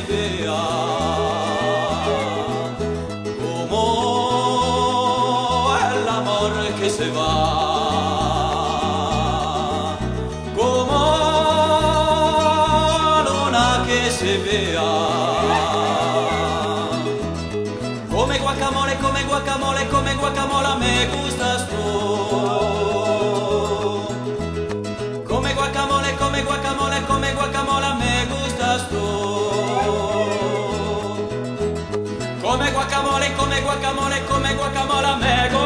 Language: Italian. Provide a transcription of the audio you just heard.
vea, como el amor que se va, como luna que se vea. Come guacamole, come guacamole, come guacamole, me gustas tú. Come guacamole, come guacamole, come guacamole, me gustas tú. Come guacamole, come guacamole, come guacamole, me gustas tú.